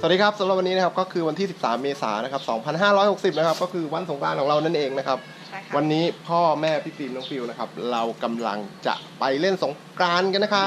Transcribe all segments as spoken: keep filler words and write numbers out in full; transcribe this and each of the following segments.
สวัสดีครับสำหรับวันนี้นะครับก็คือวันที่สิบสามเมษายนนะครับสองพันห้าร้อยหกสิบนะครับก็คือวันสงกรานต์ของเรานั่นเองนะครับวันนี้พ่อแม่พี่ฟิล์มน้องฟิวนะครับเรากำลังจะไปเล่นสงกรานต์กันนะครับ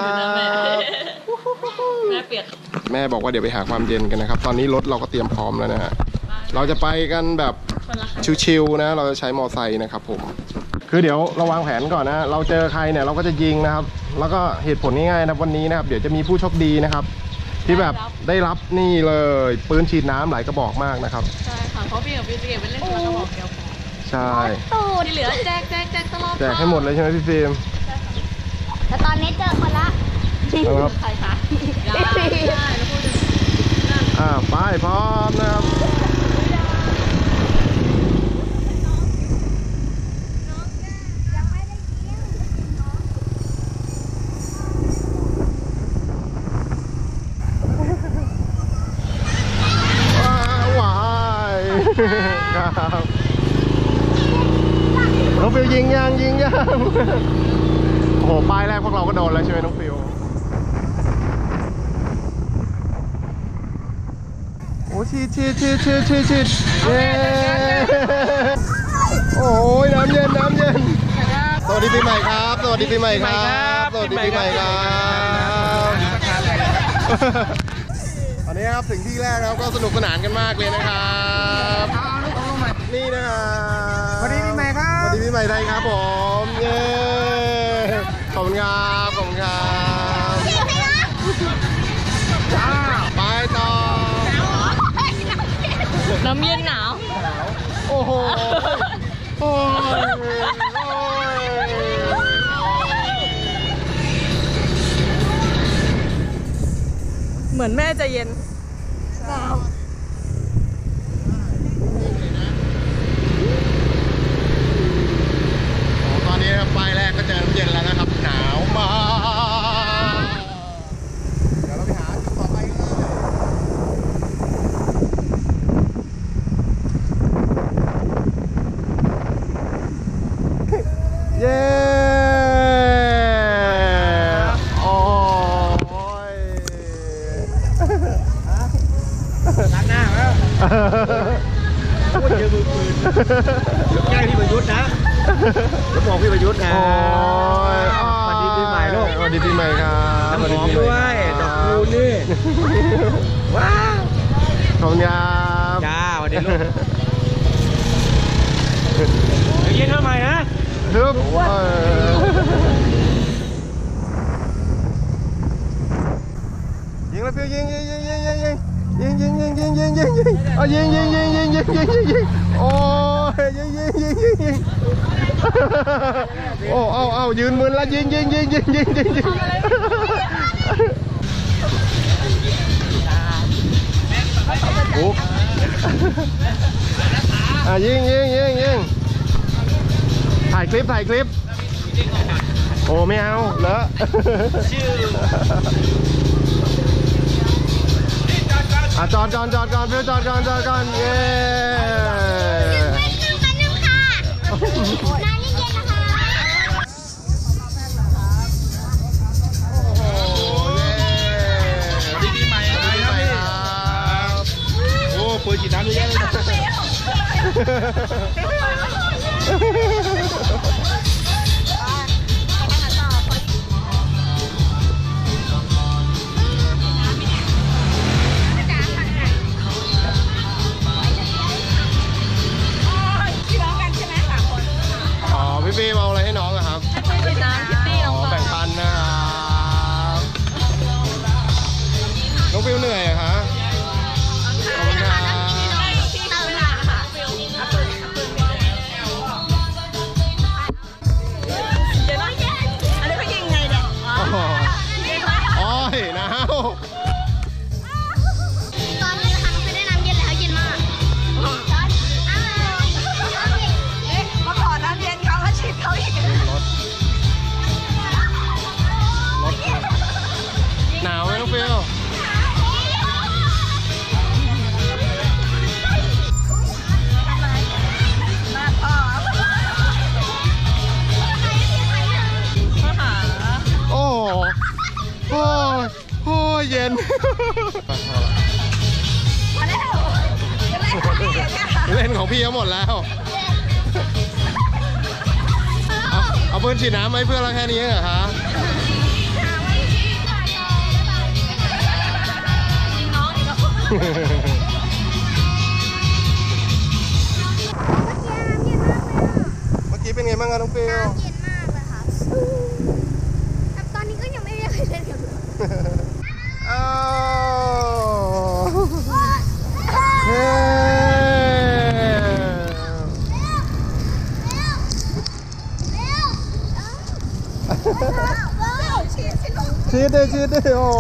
แม่เปียกแม่บอกว่าเดี๋ยวไปหาความเย็นกันนะครับตอนนี้รถเราก็เตรียมพร้อมแล้วนะฮะเราจะไปกันแบบชิวๆนะเราจะใช้มอไซค์นะครับผมคือเดี๋ยวเราวางแผนก่อนนะเราเจอใครเนี่ยเราก็จะยิงนะครับแล้วก็เหตุผลง่ายๆนะวันนี้นะครับเดี๋ยวจะมีผู้โชคดีนะครับที่แบบได้รับนี่เลยปืนฉีดน้ำหลายกระบอกมากนะครับใช่ค่ะเพราะพี่กับพี่จะเก็บไปเล่นคนละกระบอกเดียวพอใช่ที่เหลือแจกแจกแจกตลอดแจกให้หมดเลยใช่ไหมพี่ฟิล์มแต่ตอนนี้เจอคนละครับใครคะได้ได้แล้วพูดอ่าไปพร้อมนะครับครับน้องฟิวยิงยังยิงยังโอ้โหป้ายแรกพวกเราก็โดนแล้วใช่ไหมน้องฟิวโอ้ชีดชีดชีดชีดชีดชีดเย้โอ้ยน้ำเย็นน้ำเย็นสวัสดีปีใหม่ครับสวัสดีปีใหม่ครับสวัสดีปีใหม่ครับตอนนี้ครับถึงที่แรกแล้วก็สนุกสนานกันมากเลยนะครับนี่นะครับสวัสดีปีใหม่ครับสวัสดีปีใหม่ไทยครับผมเย้ขอบคุณครับขอบคุณครับไปต่อน้ำเย็นหนาวโอ้โหโอ้ยเหมือนแม่จะเย็นหนาวตอนนี้ป้ายแรกก็เจอเย็นแล้วนะครับหนาวมากเดี๋ยวเราไปหาจุดต่อไปกันเลยเย้โอ้ยล้างหน้าแล้วพูดเยอะมือปืนแก้พี่ประยุทธ์นะผมบอกพี่ประยุทธ์นะสวัสดีปีใหม่ลูกสวัสดีปีใหม่ครับน้ำหอมด้วยดอกคูนี่ว้าวขอบคุณครับจ้าสวัสดีลูกเย็นเท่าไหร่นะฮึบยิงแล้วฟิวยิงยิงยิงยิงยิงยิงยิงยิงยิงยิงยิงยิงยิงเอายิงยิงยิงยิงยิงยิงยิงยิงโอ้ยยิงยิงยิงยิงยิงโอ้เอาเอายืนมือละยิงยิงยิงยิงยิงยิงยิงโอ้อ่ะยิงยิงยิงยิงถ่ายคลิปถ่ายคลิปโอ้ไม่เอาเลอะอ่ะจอดก่อนจอดก่อนฟิวจอดก่อนจอดก่อนเย้มานึ่งค่ะน้ำเย็นๆนะคะโอ้เย้สวัสดีปีใหม่ครับโอ้ปืนฉีดน้ำเยอะเลยพี่ฟิล์มเอาอะไรให้น้องอะครับคิดน้ำคิตตี้น้องแบ่งปันนะครับน้องฟิล์มเหนื่อยอะคะขอบคุณครับอันนี้เขายิงไงเนี่ยอ๋อหนาวตอนนี้นะคะน้องไปได้น้ำเย็นแล้วเย็นมากมาขอน้ำเย็นเขาแล้วฉีดเขาอีกของพี่เขาหมดแล้วเอาเอาปืนฉีดน้ำไหมเพื่อนเราแค่นี้เหรอคะเมื่อกี้เป็นไงบ้างคะน้องฟิลน้ำเย็นมากเลยค่ะแต่ตอนนี้ก็ยังไม่ได้เคยเล่นกับเลยอ้าวเฮ้ชีดเลยชีดเลยโอ้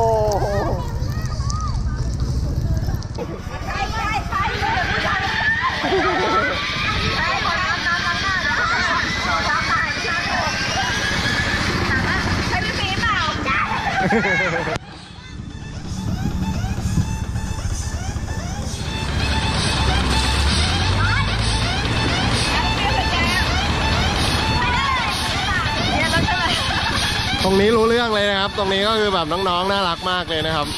ตรงนี้รู้เรื่องเลยนะครับตรงนี้ก็คือแบบน้องๆน่ารักมากเลยนะครับ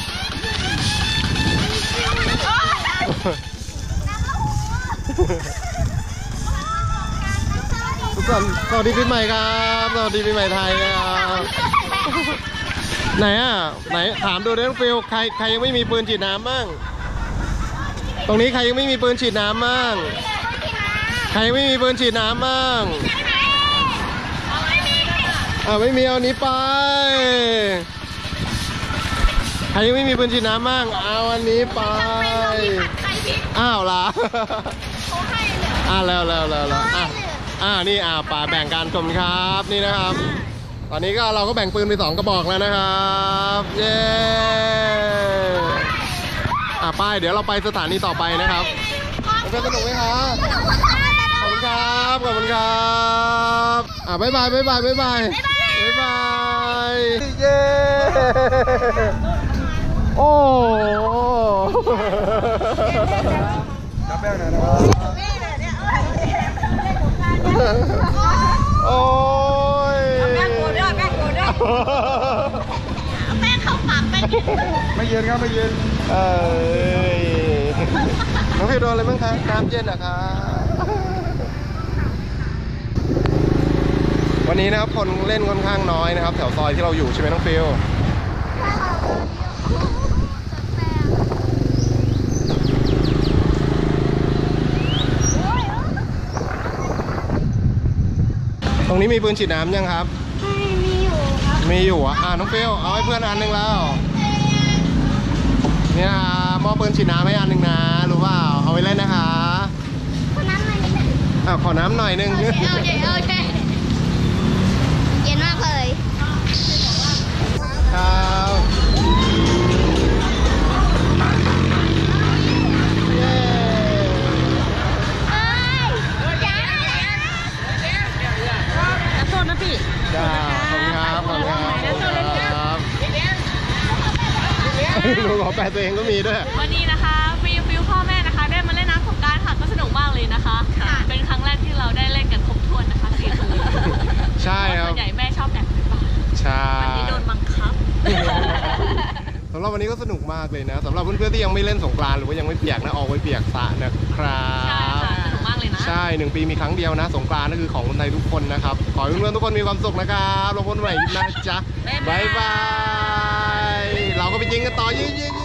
ทุกคนสวัสดีปีใหม่ครับสวัสดีปีใหม่ไทยนะครับไหนอ่ะไหนถามดูด้วยน้องฟิลใครใครยังไม่มีปืนฉีดน้ำบ้างตรงนี้ใครยังไม่มีปืนฉีดน้ำบ้างใครยังไม่มีปืนฉีดน้ำบ้างอ่าไม่มีเอานี้ไปใครยังไม่มีปืนฉีดน้ำบ้างเอาอันนี้ไปอ้าวล่ะอ่าแล้วแล้วแล้วแล้วอ่ะอ่านี่อ่าป่าแบ่งกันชมครับนี่นะครับตอนนี้ก็เราก็แบ่งปืนไปสองกระบอกแล้วนะครับเย้อ่าป้ายเดี๋ยวเราไปสถานีต่อไปนะครับเพื่อนสนุกไหมครับขอบคุณครับขอบคุณครับอ่าบ๊ายบายบ๊ายบายบ๊ายบายบ๊ายบายเย้โอ้จับแป้งหน่อยนะครับโอ้ยแป้งโกรธด้วยแป้งโกรธด้วยแป้งเข้าปากแป้งไม่เย็นครับไม่เย็นเอ้ยน้องพี่โดนอะไรบ้างคะน้ำเย็นเหรอคะวันนี้นะครับคนเล่นค่อนข้างน้อยนะครับแถวซอยที่เราอยู่ใช่ไหมน้องฟิลตรงนี้มีปืนฉีดน้ำยังครับมีอยู่ครับมีอยู่อ่ะอ่าน้องฟิลเอาให้เพื่อนอันหนึ่งแล้วเนี่ยมอบปืนฉีดน้ำให้อันหนึ่งนะรู้เปล่าเอาไว้เล่นนะคะขอน้ำหน่อยอ่ะขอน้ำหน่อยนึงโอเคโอเคโอเคเย็นมากเลยครับจ้าขอบคุณครับขอบคุณครับลูกขอแปลตัวเองก็มีด้วยวันนี้นะคะฟิวฟิวพ่อแม่นะคะได้มาเล่นน้ำสงกรานต์ค่ะก็สนุกมากเลยนะคะเป็นครั้งแรกที่เราได้เล่นกันครบถ้วนนะคะสี่คืนใช่ครับส่วนใหญ่แม่ชอบแอบไปบ้านใช่วันนี้โดนบังคับสำหรับวันนี้ก็สนุกมากเลยนะสำหรับเพื่อนๆที่ยังไม่เล่นสงกรานต์หรือว่ายังไม่เปียกนะออกไปเปียกสระนะครับใช่ค่ะสนุกมากเลยนะใช่หนึ่งปีมีครั้งเดียวนะสงกรานต์ก็คือของคนไทยทุกคนนะครับขอให้เพื่อนๆทุกคนมีความสุขนะครับเราพบกันใหม่นะจ๊ะบ๊ายบายเราก็ไปยิงกันต่อยิงยิง